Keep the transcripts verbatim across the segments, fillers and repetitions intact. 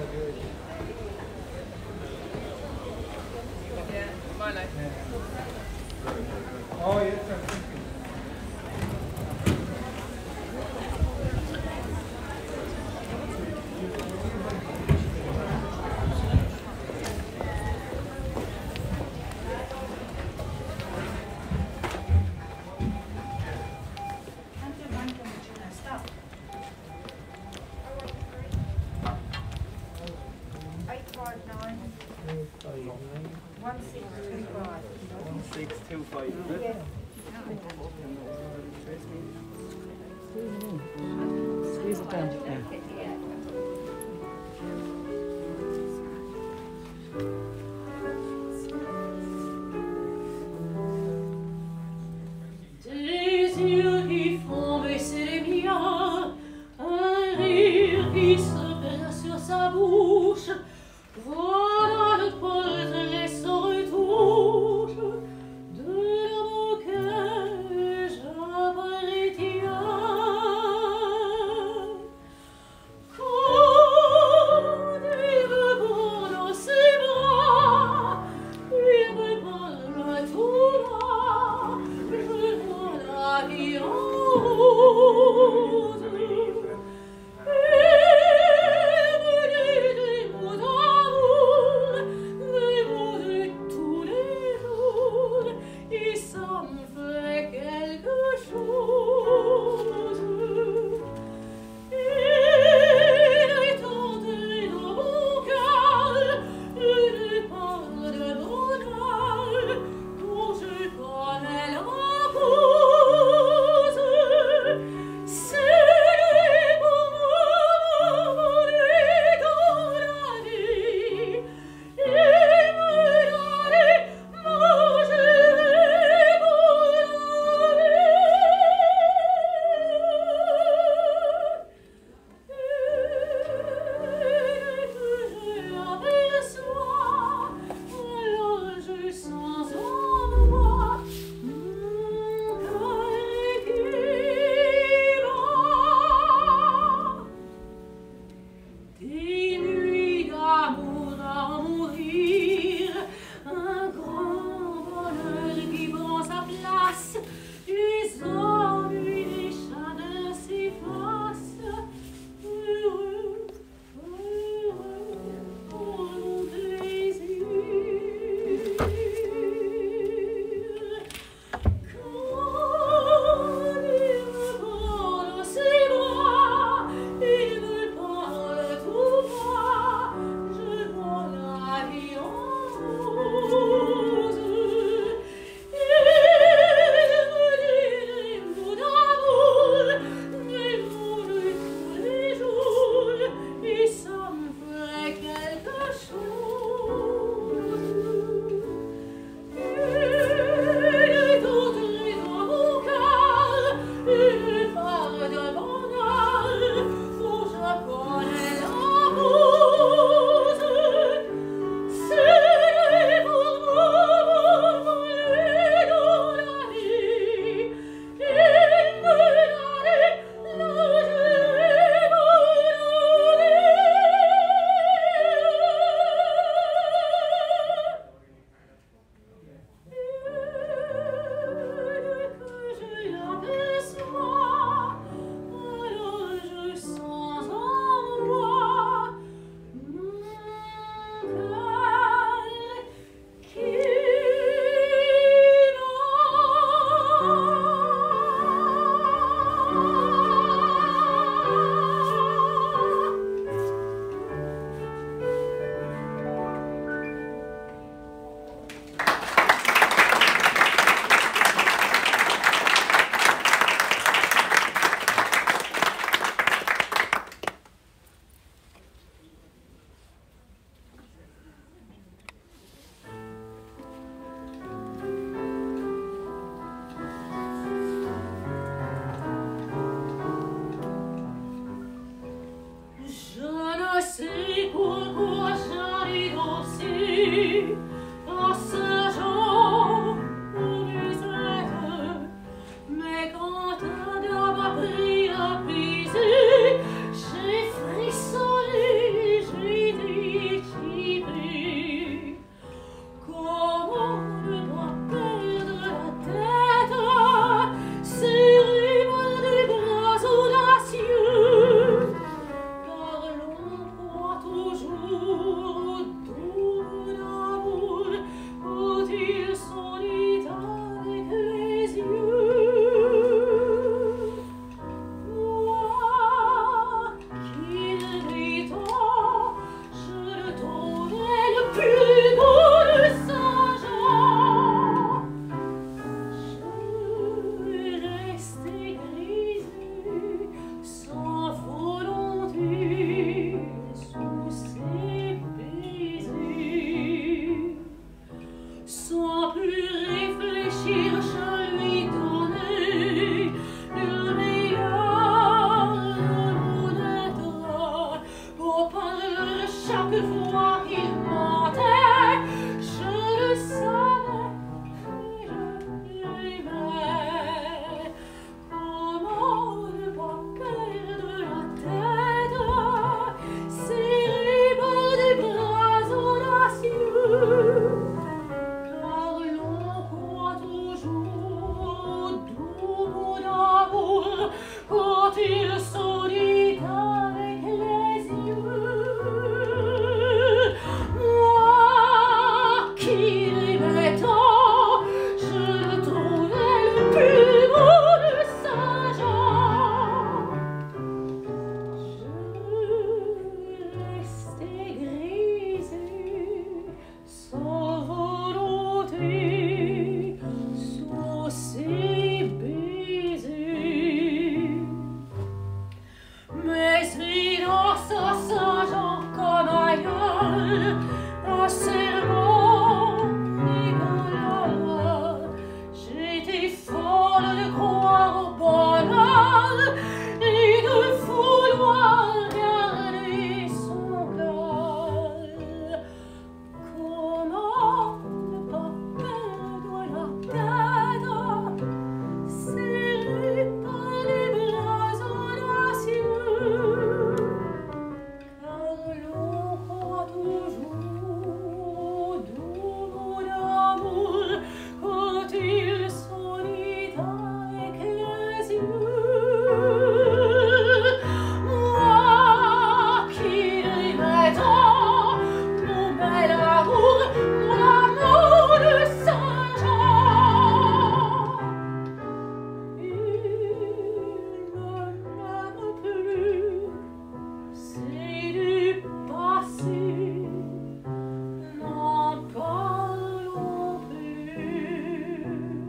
Oh, yes, sir. six two five. Yeah. Squeeze it down. Yeah. Des yeux qui font baisser les miens, un rire qui se perd sur sa bouche, voilà le poète laisse en retouche de l'amour que j'appretiens. Quand il me prend dans ses bras, il me parle tout bas, je vois la vie en rose. Et me dit des mots d'amour. Saint-Jean comme aïeul, un serment rigolo. J'étais folle de croire au bonheur et de vouloir garder son cœur. Comment ne pas perdre la tête, serrée par les bras audacieux, car l'on croit toujours au doux mot d'amour quand il s'unit avec les yeux. Moi qui rêvais tant, mon bel amour, mon amour de Saint-Jean, il ne m'aime plus, c'est du passé, n'en parlons plus.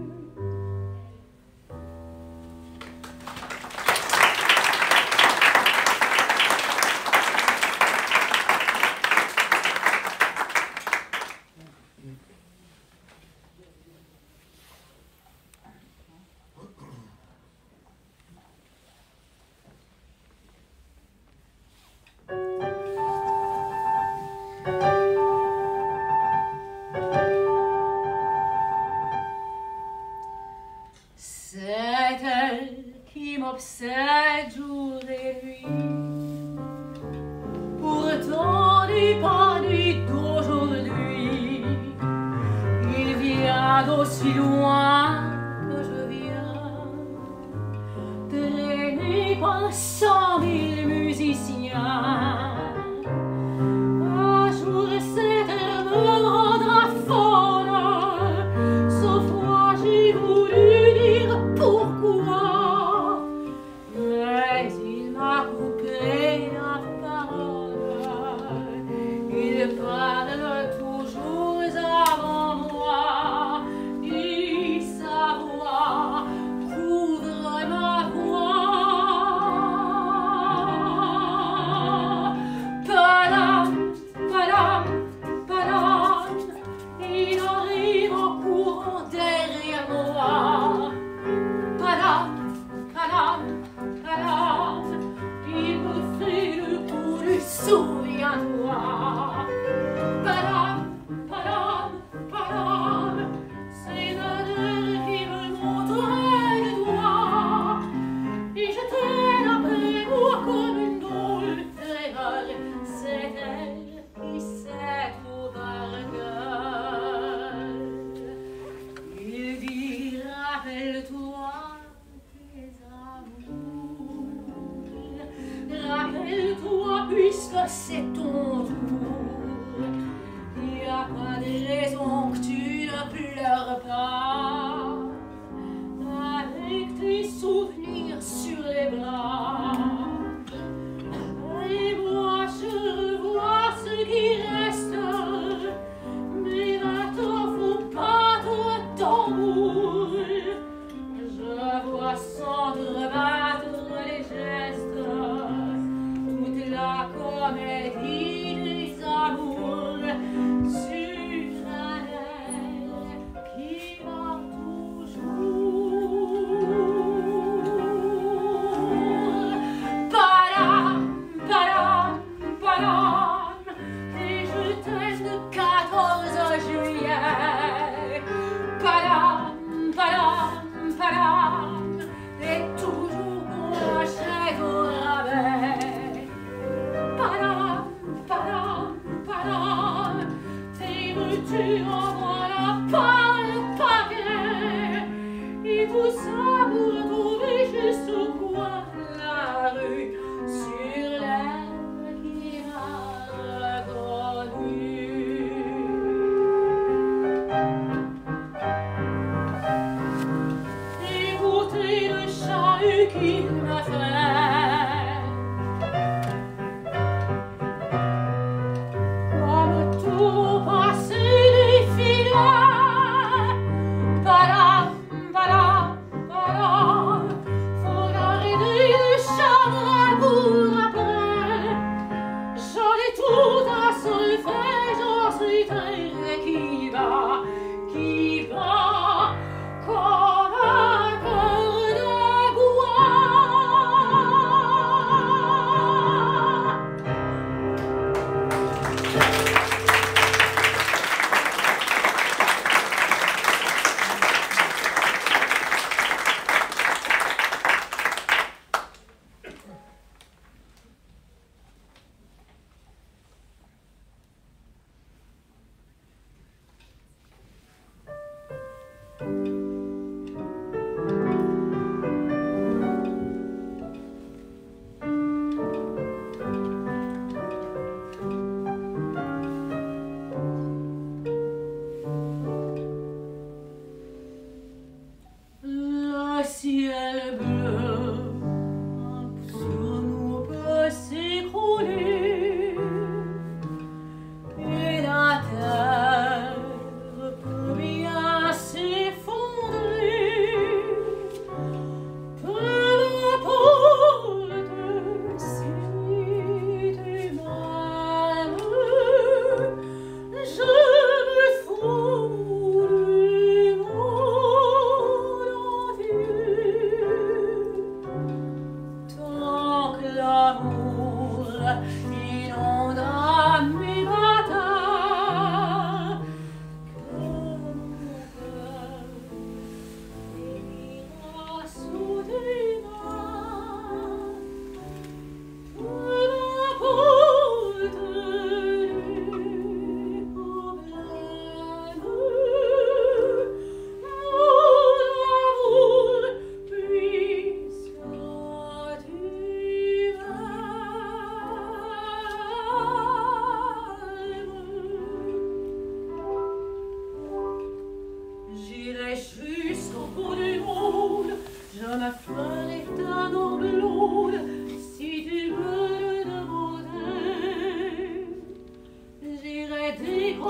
C'est elle qui m'obsède jour et nuit. Pourtant n'est pas nuit d'aujourd'hui. Il vient d'aussi loin que je viens, traîné par cent mille musiciens. Un jour cette heure me rendra folle, sauf moi j'ai voulu dire pourquoi, mais il m'a coupé la parole. Il parle toujours avant moi, et sa voix couvre ma voix. Padam, padam, padam, il arrive en courant derrière moi. Padam, padam, padam, il me fait le coup du souviens-toi. Padam, padam, padam, c'est l'odeur qui me montrait le doigt, et je traîne après moi comme une drôle de rêveuse. C'est elle qui sait tout par cœur. Il dit rappelle-toi tes amours, rappelle-toi puisque c'est ton tour. Il n'y a pas de raison que tu ne pleures pas, avec tes souvenirs sur les bras. Et moi je revois ce qui reste, mais maintenant faut battre tambour. Je vois s'entrebattre les gestes, toute la comédie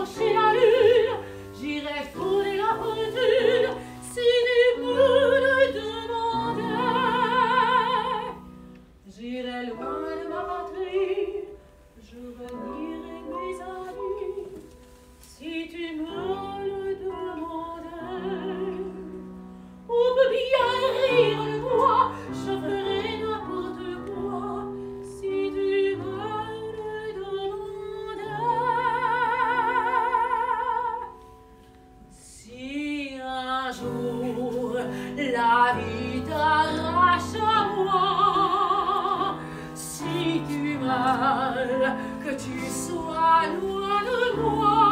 chercher la lune, j'irai frôler la fortune si tu me le demandais. J'irai loin de ma patrie, je renierai mes amis si tu me le demandais. On peut bien rire de moi, je ferai n'importe quoi si tu me le demandais. Si un jour la vie t'arrache à moi, si tu meurs, que tu sois loin de moi,